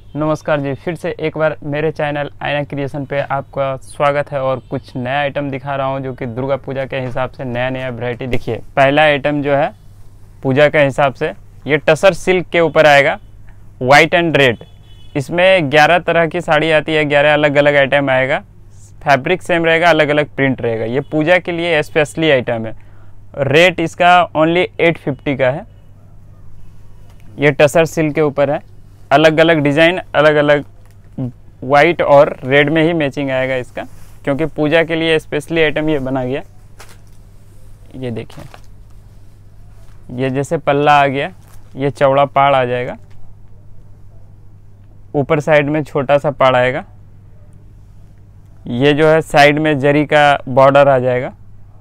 नमस्कार जी, फिर से एक बार मेरे चैनल आईना क्रिएशन पे आपका स्वागत है। और कुछ नया आइटम दिखा रहा हूँ जो कि दुर्गा पूजा के हिसाब से नया वैरायटी। देखिए, पहला आइटम जो है पूजा के हिसाब से ये टसर सिल्क के ऊपर आएगा, वाइट एंड रेड। इसमें 11 तरह की साड़ी आती है, 11 अलग अलग आइटम आएगा। फैब्रिक सेम रहेगा, अलग अलग प्रिंट रहेगा। ये पूजा के लिए स्पेशली आइटम है। रेट इसका ओनली 850 का है। ये टसर सिल्क के ऊपर है, अलग अलग डिज़ाइन, अलग अलग वाइट और रेड में ही मैचिंग आएगा इसका, क्योंकि पूजा के लिए स्पेशली आइटम ये बना गया। ये देखिए, ये जैसे पल्ला आ गया, ये चौड़ा पाड़ आ जाएगा, ऊपर साइड में छोटा सा पाड़ आएगा। ये जो है साइड में जरी का बॉर्डर आ जाएगा,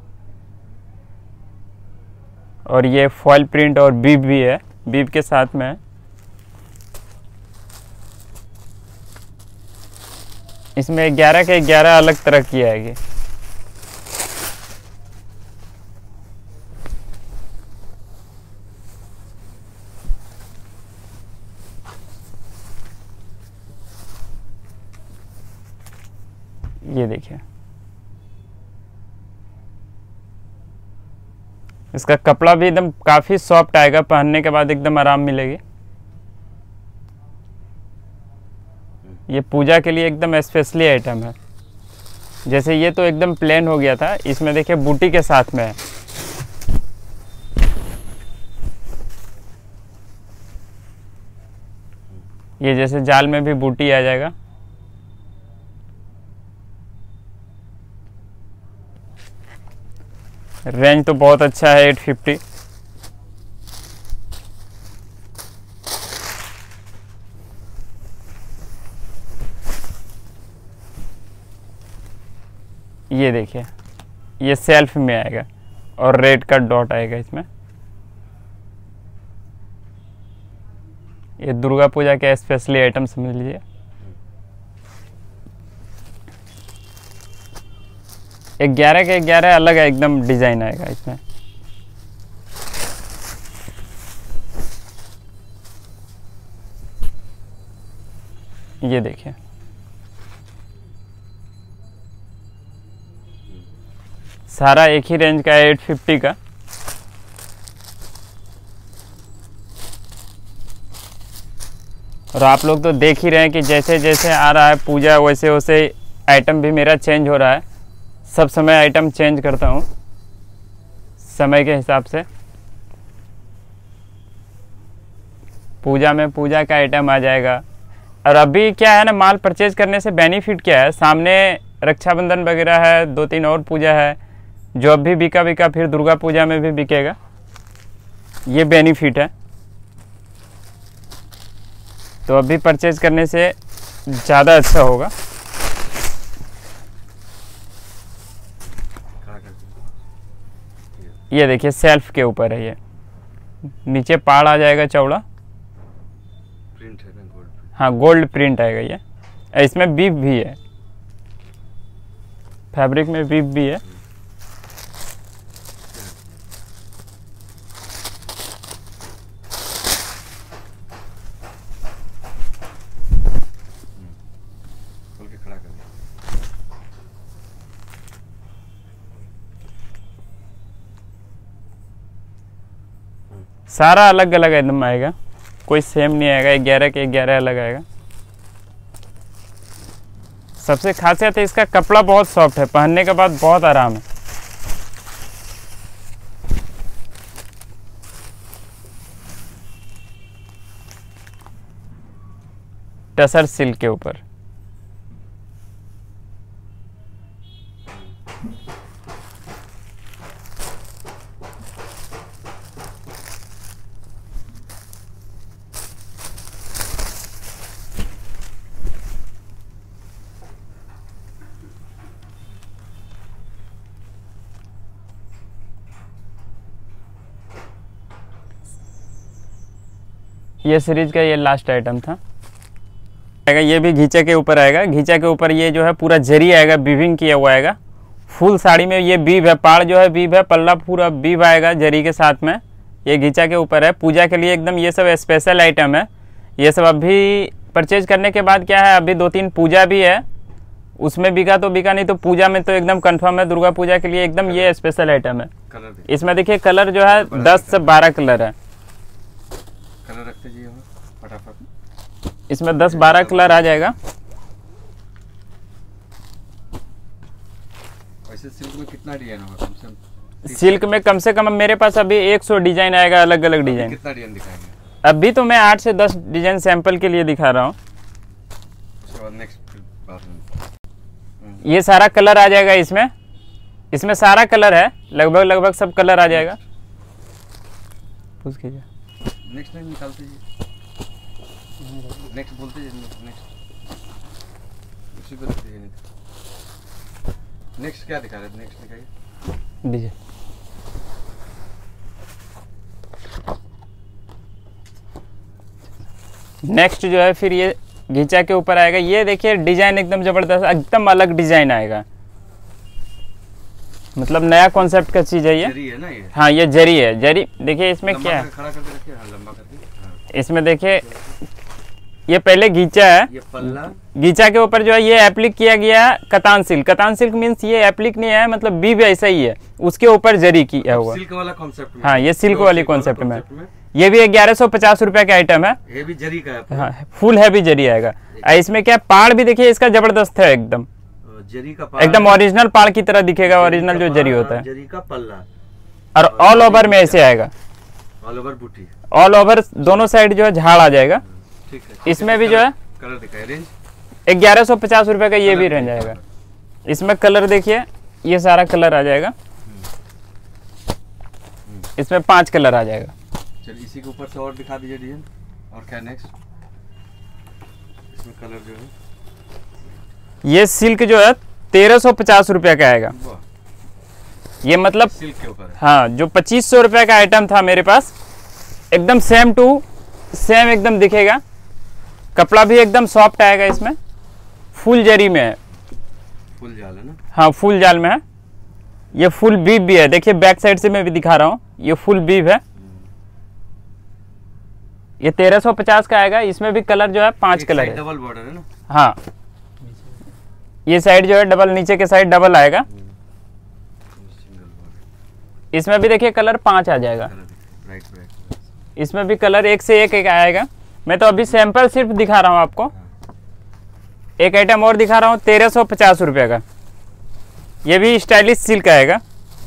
और ये फॉयल प्रिंट और बीब भी है, बीब के साथ में है। इसमें 11 के 11 अलग तरह की आएगी। ये देखिए, इसका कपड़ा भी एकदम काफ़ी सॉफ्ट आएगा, पहनने के बाद एकदम आराम मिलेगी। ये पूजा के लिए एकदम स्पेशली आइटम है। जैसे ये तो एकदम प्लेन हो गया था, इसमें देखिए बूटी के साथ में है। ये जैसे जाल में भी बूटी आ जाएगा। रेंज तो बहुत अच्छा है, 850। ये देखिए, ये सेल्फ में आएगा और रेड का डॉट आएगा इसमें। ये दुर्गा पूजा के स्पेशली आइटम समझ लीजिए। ये 11 के 11 अलग एकदम डिजाइन आएगा इसमें। ये देखिए, सारा एक ही रेंज का है, 850 का। और आप लोग तो देख ही रहे हैं कि जैसे जैसे आ रहा है पूजा, वैसे वैसे आइटम भी मेरा चेंज हो रहा है। सब समय आइटम चेंज करता हूँ समय के हिसाब से। पूजा में पूजा का आइटम आ जाएगा। और अभी क्या है ना, माल परचेज करने से बेनिफिट क्या है, सामने रक्षाबंधन वगैरह है, 2-3 और पूजा है, जो अब भी बिका फिर दुर्गा पूजा में भी बिकेगा। ये बेनिफिट है। तो अभी परचेज करने से ज़्यादा अच्छा होगा। ये देखिए, सेल्फ के ऊपर है। ये नीचे पाड़ आ जाएगा चौड़ा, प्रिंट है ना, गोल्ड। हाँ, गोल्ड प्रिंट आएगा ये। इसमें बीब भी है, फैब्रिक में बीब भी है। खोल के खड़ा कर। सारा अलग अलग एकदम आएगा, कोई सेम नहीं आएगा। 11 के 11 अलग आएगा। सबसे खासियत है इसका कपड़ा बहुत सॉफ्ट है, पहनने के बाद बहुत आराम है। टसर सिल्क के ऊपर। ये सीरीज का ये लास्ट आइटम था। ये भी घीचा के ऊपर आएगा। घीचा के ऊपर ये जो है पूरा जरी आएगा, बीविंग किया हुआ आएगा। फुल साड़ी में ये बीब है, पाड़ जो है बीब है, पल्ला पूरा बीब आएगा जरी के साथ में। ये घीचा के ऊपर है। पूजा के लिए एकदम ये सब स्पेशल आइटम है। ये सब अभी परचेज करने के बाद क्या है, अभी 2-3 पूजा भी है, उसमें बिका तो बिका, नहीं तो पूजा में तो एकदम कंफर्म है, दुर्गा पूजा के लिए एकदम ये स्पेशल आइटम है। कलर देखिए, इसमें देखिए कलर जो है 10 से 12 कलर है। कलर रखते जाइए फटाफट। इसमें 10-12 कलर आ जाएगा। वैसे सिल्क में कितना डिजाइन होगा कम से कम? सिल्क में कम से कम मेरे पास अभी 100 डिजाइन आएगा, अलग अलग डिजाइन। कितना डिजाइन दिखाएंगे? अभी तो मैं 8 से 10 डिजाइन सैंपल के लिए दिखा रहा हूँ। उसके बाद नेक्स्ट बात में ये सारा कलर आ जाएगा इसमें, इसमें सारा कलर है, लगभग सब कलर आ जाएगा। पूछ कीजिए। नेक्स्ट टाइम निकालते जाइए, नेक्स्ट बोलते जाइए, नेक्स्ट उसी पे रखते जाइए। नेक्स्ट क्या दिखा रहे हैं? नेक्स्ट दिखाइए। दीजिए। नेक्स्ट जो है फिर ये घिचा के ऊपर आएगा। ये देखिए डिजाइन एकदम जबरदस्त, एकदम अलग डिजाइन आएगा, मतलब नया कॉन्सेप्ट का चीज है ये। जरी है ना ये? हाँ ये जरी है। जरी देखिए इसमें क्या है, खड़ा करके रखिए। हाँ, लंबा करके। हाँ। इसमें देखिए ये पहले घिचा है, ये पल्ला, घिचा के ऊपर जो है ये एप्लिक किया गया है katan silk. Katan silk means ये एप्लिक नहीं है, मतलब बीब ऐसा ही है, उसके ऊपर जरी किया हुआ। सिल्क वाला कॉन्सेप्ट में। हाँ ये सिल्क वाली कॉन्सेप्ट में। ये भी 1150 रुपए का आइटम है। ये भी जरी का है। हाँ फुल हैवी जरी आएगा। इसमें क्या पाड़ भी देखिए इसका जबरदस्त है, एकदम जरी का पाड़, एकदम ओरिजिनल पाड़ की तरह दिखेगा, ओरिजिनल जो जरी होता है। जरी का पल्ला और ऑल ओवर में ऐसे आएगा, ऑल ओवर बूटी, ऑल ओवर दोनों साइड जो है झाड़ आ जाएगा। ठीक है। इसमें भी जो है कलर दिखाए, रेंज 1150 रुपए का ये भी रेंज आएगा। इसमें कलर देखिए ये सारा कलर आ जाएगा, इसमें 5 कलर आ जाएगा। चलिए इसी के ऊपर से और दिखा दीजिए डिजाइन। और क्या नेक्स्ट? इसमें कलर जो है ये सिल्क जो है 1350 रुपए का आएगा। ये मतलब सिल्क के ऊपर है। हाँ जो 2500 रुपए का आइटम था मेरे पास, एकदम सेम टू सेम एकदम दिखेगा। कपड़ा भी एकदम सॉफ्ट आएगा, इसमें फुल जरी में है, फुल जाल है ना? हाँ फुल जाल में है। ये फुल बीब भी है, देखिए बैक साइड से मैं भी दिखा रहा हूँ, ये फुल बीब है। ये 1350 का आएगा। इसमें भी कलर जो है 5 कलर है। डबल बॉर्डर है ना? हाँ ये साइड जो है डबल, नीचे के साइड डबल आएगा। Single border. इसमें भी देखिए कलर 5 आ जाएगा। Bright bright. इसमें भी कलर एक से एक आएगा। मैं तो अभी सैंपल सिर्फ दिखा रहा हूँ आपको। एक आइटम और दिखा रहा हूँ 1350 रुपये का, ये भी स्टाइलिश सिल्क आएगा।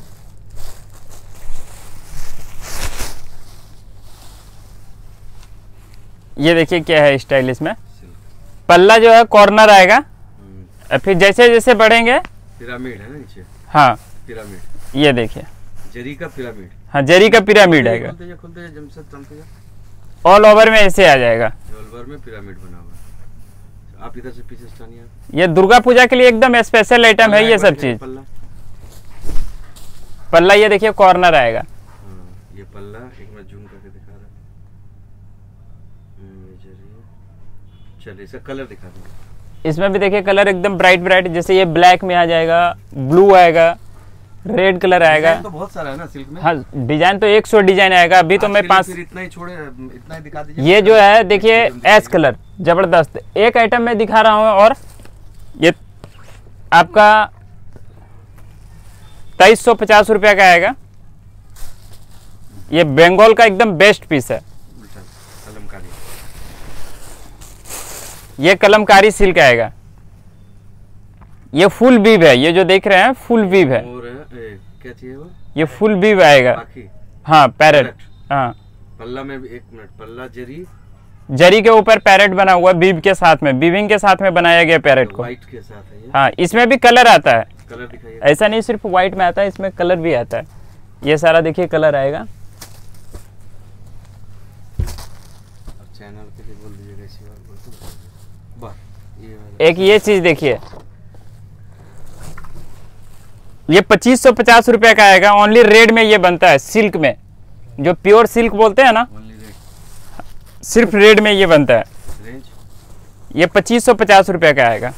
ये देखिए क्या है स्टाइलिश में। पल्ला जो है कॉर्नर आएगा, और फिर जैसे जैसे बढ़ेंगे पिरामिड है ना नीचे? हाँ पिरामिड। ये देखिए जरी का पिरामिड। हाँ जरी का पिरामिड आएगा। खुलते जा जमशेद, चलते जा। ऑल ओवर में ऐसे आ जाएगा। ऑल ओवर में पिरामिड बना हुआ है। आप इधर से पीछे स्टानिया। ये दुर्गा पूजा के लिए एकदम स्पेशल आइटम है ये सब चीज। पल्ला ये देखिए कॉर्नर आएगा। ये पल्ला एक मैं जूम करके दिखा रहा हूँ। चलिए इसका कलर दिखा दूंगा। इसमें भी देखिए कलर एकदम ब्राइट ब्राइट, जैसे ये ब्लैक में आ जाएगा, ब्लू आएगा, रेड कलर आएगा। तो बहुत सारा है ना सिल्क में? हाँ डिजाइन तो 100 डिजाइन आएगा। अभी तो मैं 5 इतना ही छोड़े, इतना ही दिखा दीजिए। ये जो है देखिए एस कलर जबरदस्त एक आइटम में दिखा रहा हूँ। और ये आपका 2350 रुपया का आएगा। ये बंगाल का एकदम बेस्ट पीस है। कलमकारी, ये कलमकारी सिल्क आएगा। ये फुल बीब है, ये जो देख रहे हैं फुल बीब है। और क्या चाहिए वो? ये फुल बीब आएगा। बाकी हाँ पैरेट। हाँ पल्ला में एक मिनट, पल्ला जरी, जरी के ऊपर पैरेट बना हुआ बीब के साथ में, बीविंग के साथ में बनाया गया पैरेट को। व्हाइट के साथ है ये। हाँ इसमें भी कलर आता है। कलर दिखाइए। ऐसा नहीं सिर्फ व्हाइट में आता है, इसमें कलर भी आता है। ये सारा देखिए कलर आएगा। अब चैनल के लिए बोल दीजिएगा इसी बार बोल तो वाह। ये एक ये चीज देखिए, ये 2550 रुपए का आएगा। ओनली रेड में ये बनता है, सिल्क में, जो प्योर सिल्क बोलते हैं ना, ओनली रेड, सिर्फ रेड में ये बनता है। रेंज ये 2550 रुपए का आएगा।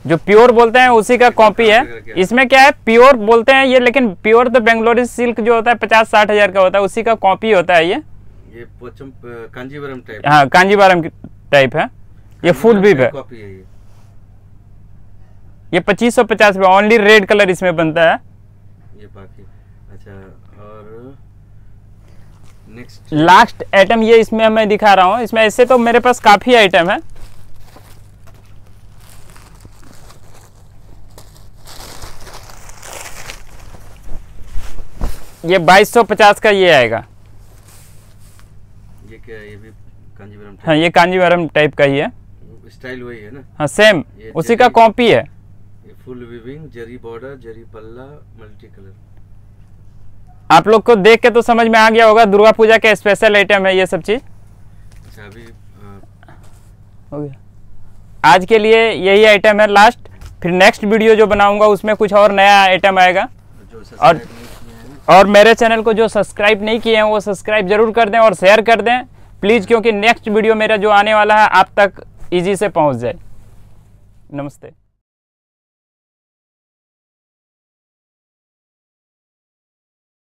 जो प्योर बोलते हैं उसी का कॉपी है। इसमें क्या है, प्योर बोलते हैं ये, लेकिन प्योर तो बेंगलोरी सिल्क जो होता है 50-60 हज़ार का होता है, उसी का कॉपी होता है ये पोचम कांजीवरम टाइप। हाँ, कांजीवरम टाइप है। ये फुल वीव है। कॉपी है ये 2550 रुपये ओनली, रेड कलर इसमें बनता है। ये बाकी अच्छा। और नेक्स्ट लास्ट आइटम ये इसमें मैं दिखा रहा हूँ। इसमें ऐसे तो मेरे पास काफी आइटम है। ये 2250 का ये आएगा। ये क्या है? ये भी कांजीवरम टाइप। हाँ, ये कांजीवरम टाइप का ही है। स्टाइल वही है ना? हाँ, सेम उसी का कॉपी है। ये full weaving, zari border, zari पल्ला, मल्टी कलर। आप लोग को देख के तो समझ में आ गया होगा, दुर्गा पूजा के स्पेशल आइटम है ये सब चीज। अच्छा, अभी हो गया। आज के लिए यही आइटम है लास्ट। फिर नेक्स्ट वीडियो जो बनाऊंगा उसमें कुछ और नया आइटम आएगा। और मेरे चैनल को जो सब्सक्राइब नहीं किए हैं वो सब्सक्राइब जरूर कर दें और शेयर कर दें प्लीज़, क्योंकि नेक्स्ट वीडियो मेरा जो आने वाला है आप तक इजी से पहुंच जाए। नमस्ते।